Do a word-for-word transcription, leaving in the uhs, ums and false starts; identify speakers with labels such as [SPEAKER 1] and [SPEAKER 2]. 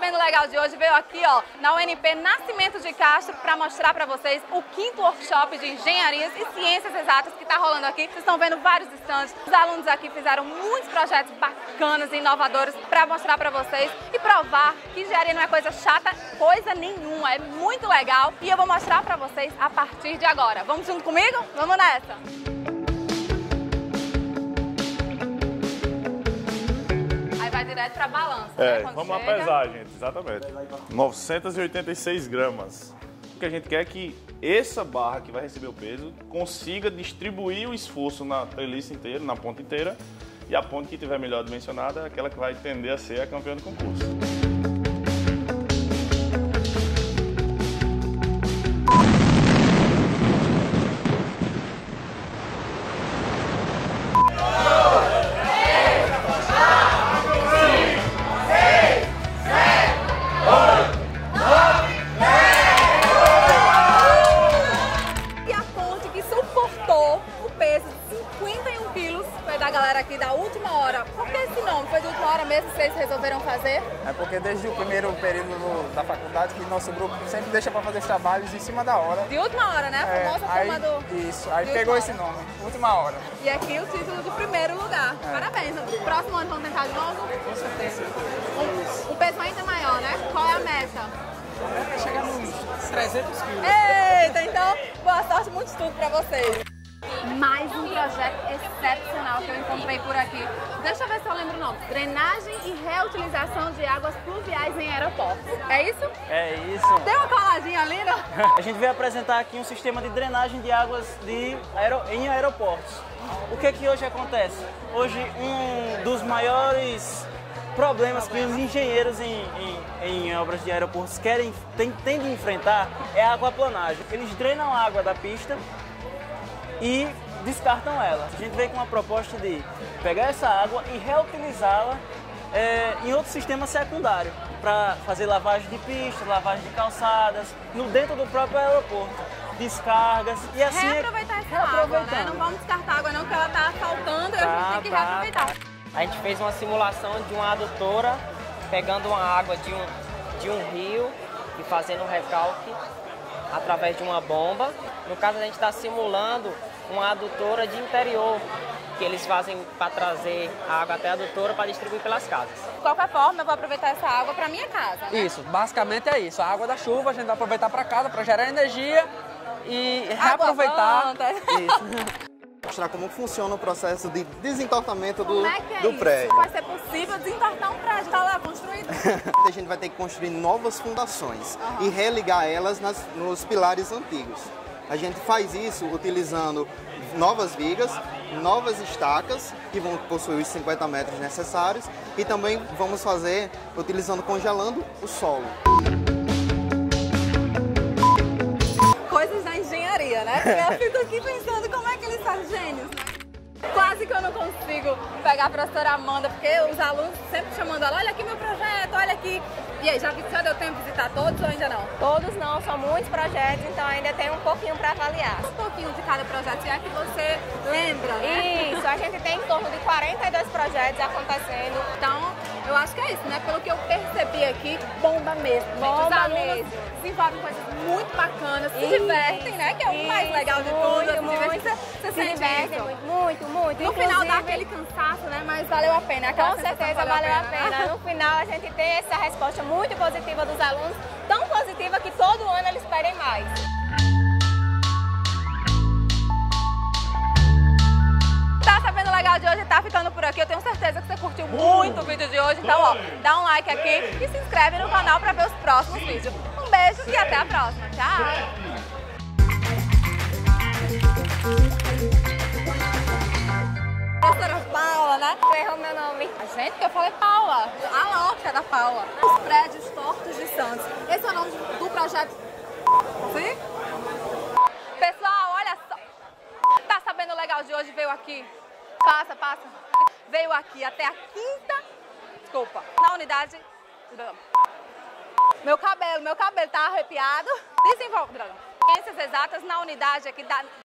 [SPEAKER 1] Sabendo Legal de hoje veio aqui, ó, na U N P Nascimento de Castro para mostrar para vocês o quinto workshop de engenharias e ciências exatas que está rolando aqui. Vocês estão vendo vários stands. Os alunos aqui fizeram muitos projetos bacanas e inovadores para mostrar para vocês e provar que engenharia não é coisa chata, coisa nenhuma. É muito legal e eu vou mostrar para vocês a partir de agora. Vamos junto comigo? Vamos nessa! Vai direto para balança,
[SPEAKER 2] é,
[SPEAKER 1] né?
[SPEAKER 2] Vamos
[SPEAKER 1] chega...
[SPEAKER 2] a pesar, gente, exatamente. novecentos e oitenta e seis gramas. O que a gente quer é que essa barra que vai receber o peso consiga distribuir o esforço na treliça inteira, na ponta inteira, e a ponta que tiver melhor dimensionada é aquela que vai tender a ser a campeã do concurso.
[SPEAKER 1] Aqui da última hora. Por que esse nome? Foi de última hora mesmo que vocês resolveram fazer?
[SPEAKER 3] É porque desde o primeiro período do, da faculdade que nosso grupo sempre deixa para fazer os trabalhos em cima da hora.
[SPEAKER 1] De última hora, né? A
[SPEAKER 3] é,
[SPEAKER 1] famosa
[SPEAKER 3] aí,
[SPEAKER 1] turma do...
[SPEAKER 3] Isso, aí pegou esse nome, última hora.
[SPEAKER 1] E aqui o título de primeiro lugar. É. Parabéns. Próximo ano vamos tentar de novo?
[SPEAKER 3] Com certeza.
[SPEAKER 1] Um, um peso ainda maior, né? Qual é a meta?
[SPEAKER 3] A meta é chegar nos trezentos quilos.
[SPEAKER 1] Eita, então boa sorte, muito estudo para vocês. Mais um projeto excepcional que eu encontrei por aqui. Deixa eu ver se eu lembro o nome. Drenagem e reutilização de águas pluviais em aeroportos. É isso?
[SPEAKER 4] É isso.
[SPEAKER 1] Deu uma coladinha ali, não?
[SPEAKER 4] A gente veio apresentar aqui um sistema de drenagem de águas de aero... em aeroportos. O que que hoje acontece? Hoje um dos maiores problemas que os engenheiros em, em, em obras de aeroportos querem, tem, têm de enfrentar é a aquaplanagem. Eles drenam a água da pista e descartam ela. A gente veio com uma proposta de pegar essa água e reutilizá-la é, em outro sistema secundário, para fazer lavagem de pistas, lavagem de calçadas, no dentro do próprio aeroporto, descargas e assim...
[SPEAKER 1] Reaproveitar essa água, né? Não vamos descartar água não, porque ela está faltando,
[SPEAKER 4] tá,
[SPEAKER 1] a gente tem que
[SPEAKER 4] tá,
[SPEAKER 1] reaproveitar.
[SPEAKER 4] Tá.
[SPEAKER 5] A gente fez uma simulação de uma adutora, pegando uma água de um, de um rio e fazendo um recalque através de uma bomba. No caso, a gente está simulando uma adutora de interior, que eles fazem para trazer a água até a adutora para distribuir pelas casas.
[SPEAKER 1] De qualquer forma, eu vou aproveitar essa água para minha casa, né?
[SPEAKER 3] Isso, basicamente é isso. A água da chuva a gente vai aproveitar para casa, para gerar energia e reaproveitar.
[SPEAKER 1] Isso.
[SPEAKER 6] Mostrar como funciona o processo de desentortamento do,
[SPEAKER 1] como é que é
[SPEAKER 6] do
[SPEAKER 1] isso?
[SPEAKER 6] prédio.
[SPEAKER 1] Vai ser possível desentortar um prédio, está lá construído?
[SPEAKER 6] A gente vai ter que construir novas fundações uhum. e religar elas nas, nos pilares antigos. A gente faz isso utilizando novas vigas, novas estacas, que vão possuir os cinquenta metros necessários, e também vamos fazer utilizando, congelando o solo.
[SPEAKER 1] Coisas da engenharia, né? Eu fico aqui pensando como é que eles são gênios, né? Quase que eu não consigo pegar a professora Amanda, porque os alunos sempre chamando ela, olha aqui meu projeto, olha aqui. E aí, já, já deu tempo de visitar todos ou ainda não?
[SPEAKER 7] Todos não, são muitos projetos, então ainda tem um pouquinho para avaliar.
[SPEAKER 1] Um pouquinho de cada projeto, se é que você lembra, né?
[SPEAKER 7] Isso, a gente tem em torno de quarenta e dois projetos acontecendo.
[SPEAKER 1] Então, eu acho que é isso, né? Pelo que eu percebi aqui, bomba mesmo.
[SPEAKER 7] Bomba
[SPEAKER 1] Os alunos
[SPEAKER 7] mesmo.
[SPEAKER 1] desenvolvem coisas muito bacanas, se
[SPEAKER 7] Isso,
[SPEAKER 1] divertem, né? Que é o
[SPEAKER 7] isso,
[SPEAKER 1] mais legal de tudo.
[SPEAKER 7] muito,
[SPEAKER 1] Se
[SPEAKER 7] muito.
[SPEAKER 1] divertir, você, você
[SPEAKER 7] Se
[SPEAKER 1] sente
[SPEAKER 7] divertem
[SPEAKER 1] isso.
[SPEAKER 7] muito, muito, muito.
[SPEAKER 1] No
[SPEAKER 7] Inclusive,
[SPEAKER 1] final dá aquele cansaço, né? Mas valeu a pena. Aquela
[SPEAKER 7] com certeza valeu a pena.
[SPEAKER 1] Né?
[SPEAKER 7] No final a gente tem essa resposta muito positiva dos alunos, tão positiva que todo ano eles pedem mais.
[SPEAKER 1] Tá Sabendo Legal de hoje tá ficando por aqui. Eu tenho certeza que você curtiu muito o vídeo de hoje. Então, ó, dá um like aqui e se inscreve no canal para ver os próximos vídeos. Um beijo e até a próxima. Tchau! Professora Paula, né?
[SPEAKER 7] Você errou meu nome.
[SPEAKER 1] A gente, que eu falei Paula, a louca da Paula. Os prédios tortos de Santos. Esse é o nome do projeto. Sim? Pessoal, olha só. Tá Sabendo Legal de hoje veio aqui. Passa, passa. Veio aqui até a quinta. Desculpa. Na unidade. Meu cabelo, meu cabelo tá arrepiado. Desenvolve. Ciências exatas na unidade aqui da